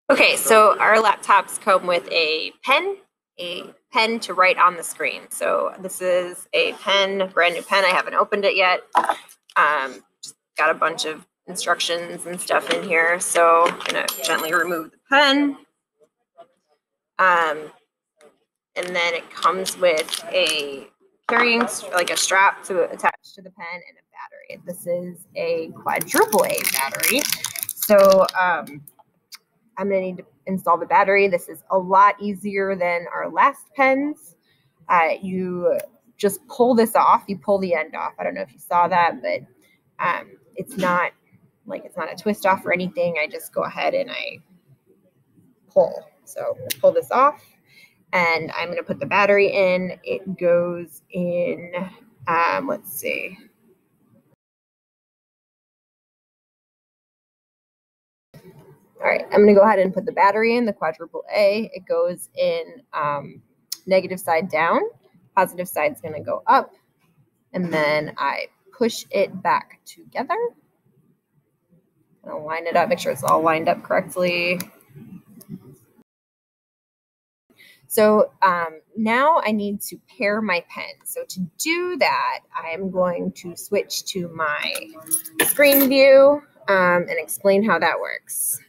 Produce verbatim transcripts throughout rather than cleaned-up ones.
Okay, so our laptops come with a pen, a pen to write on the screen. So this is a pen, brand new pen. I haven't opened it yet. Um, just got a bunch of instructions and stuff in here. So I'm gonna gently remove the pen. Um, and then it comes with a carrying, like a strap to attach to the pen and a battery. This is a quadruple A battery. So um, I'm gonna need to install the battery. This is a lot easier than our last pens. Uh, you just pull this off. You pull the end off. I don't know if you saw that, but um, it's not like it's not a twist off or anything. I just go ahead and I pull. So pull this off, and I'm gonna put the battery in. It goes in. Um, let's see. All right, I'm gonna go ahead and put the battery in, the quadruple A. It goes in um, negative side down, positive side's gonna go up, and then I push it back together. I'll line it up, make sure it's all lined up correctly. So um, now I need to pair my pen. So to do that, I'm going to switch to my screen view um, and explain how that works.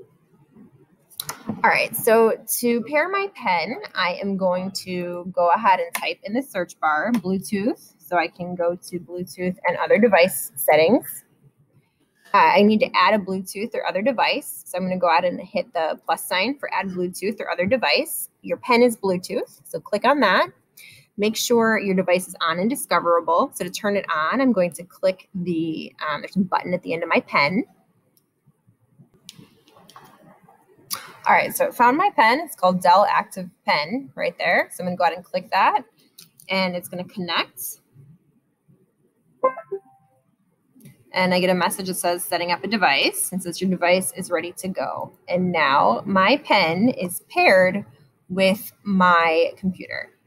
All right, so to pair my pen, I am going to go ahead and type in the search bar, Bluetooth, so I can go to Bluetooth and other device settings. Uh, I need to add a Bluetooth or other device, so I'm going to go ahead and hit the plus sign for add Bluetooth or other device. Your pen is Bluetooth, so click on that. Make sure your device is on and discoverable. So to turn it on, I'm going to click the, um, there's a button at the end of my pen. All right, so it found my pen. It's called Dell Active Pen right there. So I'm going to go ahead and click that, and it's going to connect. And I get a message that says setting up a device, and says your device is ready to go. And now my pen is paired with my computer.